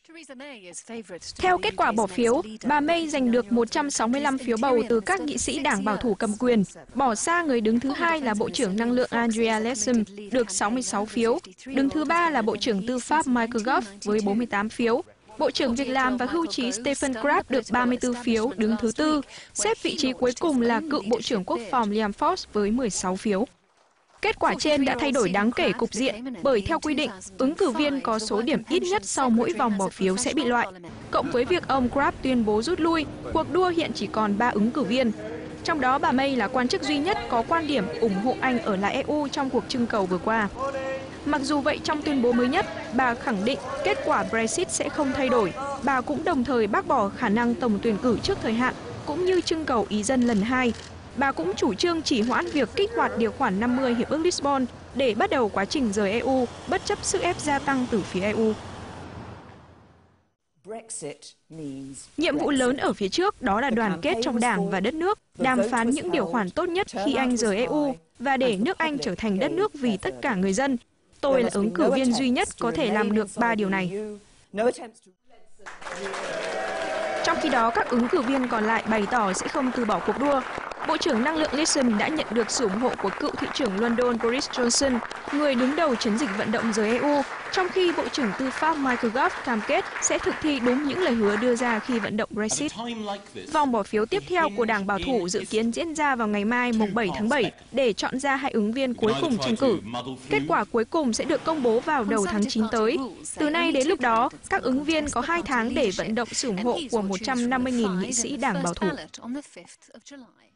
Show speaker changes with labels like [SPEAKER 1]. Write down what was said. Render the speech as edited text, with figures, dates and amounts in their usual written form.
[SPEAKER 1] Theo kết quả bỏ phiếu, bà May giành được 165 phiếu bầu từ các nghị sĩ đảng bảo thủ cầm quyền, bỏ xa người đứng thứ hai là Bộ trưởng Năng lượng Andrea Leadsom được 66 phiếu, đứng thứ ba là Bộ trưởng Tư pháp Michael Gove với 48 phiếu. Bộ trưởng Việc làm và Hưu trí Stephen Crabb được 34 phiếu, đứng thứ tư. Xếp vị trí cuối cùng là cựu Bộ trưởng Quốc phòng Liam Fox với 16 phiếu. Kết quả trên đã thay đổi đáng kể cục diện, bởi theo quy định, ứng cử viên có số điểm ít nhất sau mỗi vòng bỏ phiếu sẽ bị loại. Cộng với việc ông Crabb tuyên bố rút lui, cuộc đua hiện chỉ còn 3 ứng cử viên. Trong đó bà May là quan chức duy nhất có quan điểm ủng hộ Anh ở lại EU trong cuộc trưng cầu vừa qua. Mặc dù vậy, trong tuyên bố mới nhất, bà khẳng định kết quả Brexit sẽ không thay đổi. Bà cũng đồng thời bác bỏ khả năng tổng tuyển cử trước thời hạn, cũng như trưng cầu ý dân lần 2. Bà cũng chủ trương chỉ hoãn việc kích hoạt điều khoản 50 Hiệp ước Lisbon để bắt đầu quá trình rời EU, bất chấp sức ép gia tăng từ phía EU. Nhiệm vụ lớn ở phía trước đó là đoàn kết trong đảng và đất nước, đàm phán những điều khoản tốt nhất khi Anh rời EU và để nước Anh trở thành đất nước vì tất cả người dân. Tôi là ứng cử viên duy nhất có thể làm được 3 điều này. Trong khi đó, các ứng cử viên còn lại bày tỏ sẽ không từ bỏ cuộc đua. Bộ trưởng Năng lượng Leadsom đã nhận được sự ủng hộ của cựu thị trưởng London Boris Johnson, người đứng đầu chiến dịch vận động rời EU, trong khi Bộ trưởng Tư pháp Michael Gove cam kết sẽ thực thi đúng những lời hứa đưa ra khi vận động Brexit. Vòng bỏ phiếu tiếp theo của Đảng Bảo thủ dự kiến diễn ra vào ngày mai mùng 7 tháng 7 để chọn ra 2 ứng viên cuối cùng tranh cử. Kết quả cuối cùng sẽ được công bố vào đầu tháng 9 tới. Từ nay đến lúc đó, các ứng viên có 2 tháng để vận động sự ủng hộ của 150.000 nghị sĩ Đảng Bảo thủ.